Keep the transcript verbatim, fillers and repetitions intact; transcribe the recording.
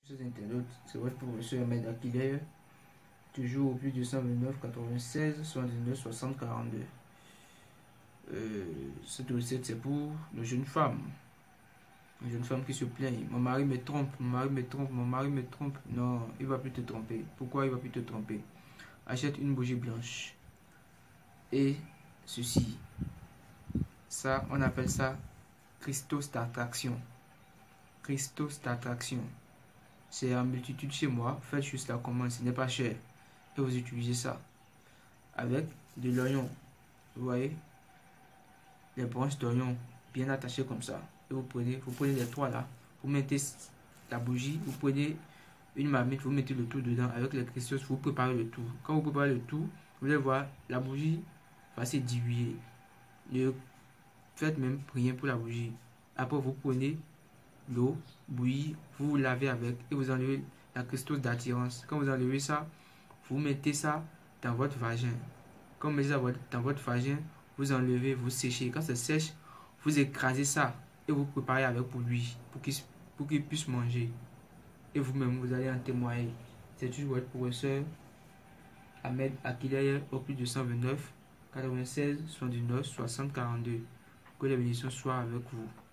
Chers internautes, c'est votre professeur Ahmed Akilev, toujours au plus de cent vingt-neuf quatre-vingt-seize soixante-dix-neuf soixante quarante-deux. Euh, cette recette, c'est pour une jeune femme. Une jeune femme qui se plaint. Mon mari me trompe, mon mari me trompe, mon mari me trompe. Non, il va plus te tromper. Pourquoi il va plus te tromper? Achète une bougie blanche. Et ceci, ça, on appelle ça Christos d'attraction. Christos d'attraction. C'est en multitude chez moi. Faites juste la commande, ce n'est pas cher. Et vous utilisez ça avec de l'oignon. Vous voyez, les branches d'oignon bien attachées comme ça. Et vous prenez, vous prenez les trois là. Vous mettez la bougie, vous prenez une marmite, vous mettez le tout dedans avec les Christos. Vous préparez le tout. Quand vous préparez le tout, vous allez voir la bougie va se diluer. Ne faites même rien pour la bougie. Après, vous prenez l'eau bouillie, vous vous lavez avec et vous enlevez la Christos d'attirance. Quand vous enlevez ça, vous mettez ça dans votre vagin. Quand vous mettez ça dans votre vagin, vous enlevez, vous séchez. Quand ça sèche, vous écrasez ça et vous préparez avec pour lui, pour qu'il pour qu'il puisse manger. Et vous-même, vous allez en témoigner. C'est toujours votre professeur Ahmed Akilev au plus de cent vingt-neuf quatre-vingt-seize soixante-dix-neuf soixante quarante-deux. Que les bénédictions soient avec vous.